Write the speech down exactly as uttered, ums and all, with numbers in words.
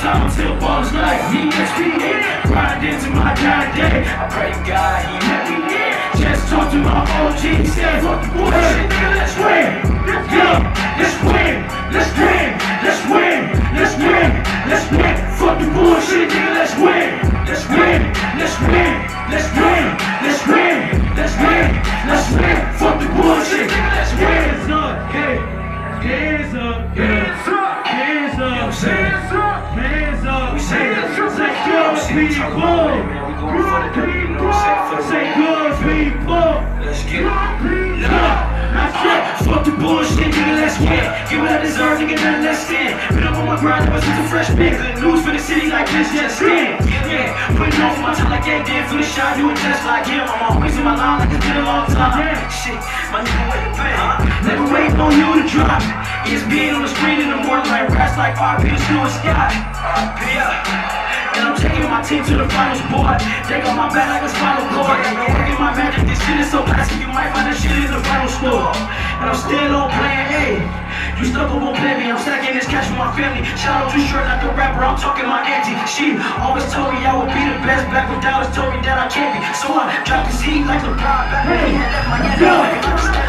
time until ballers like E S P N. Grind into my dying day. I pray to God he let me in. Just talk to my O G, he said, fuck the bullshit, nigga, let's win. Yeah, let's win, let's win, let's win, let's win, let's win. Fuck the bullshit, nigga, let's win. Let's win, let's win, let's win, let's win, let's win, let's win. Fuck the bullshit, nigga, let's win. Hands up, hey, hands up, hands up, hands up, hands up, hands up. We say that, say good people, good people, say good people. Let's get it. Yeah. Fuck the bullshit, nigga, let's get it. Give what I deserve, nigga, nothing less than. Been up on my grind ever since a freshman. Good news for the city like this, just stand. Yeah, putting on for my time like that, damn, for the shot, do it just like him. I'm always in my line like it's been a long time. Shit, my nigga, where you been? Never waiting on you to drop. It's being on the screen in the morning like rats like R P, Snow and Scott. Yeah. And I'm taking my team to the finals, boy. They got my back like a spinal cord. I'm working my magic, this shit is so classic, you might find this shit in the final store. And I'm still on plan A. You stuck up on plan B, I'm stacking this cash with my family. Shout out to Short, not the rapper, I'm talking my auntie. She always told me I would be the best, back when Dallas told me that I can't be. So I dropped this heat like LeBron back when he had left my hand.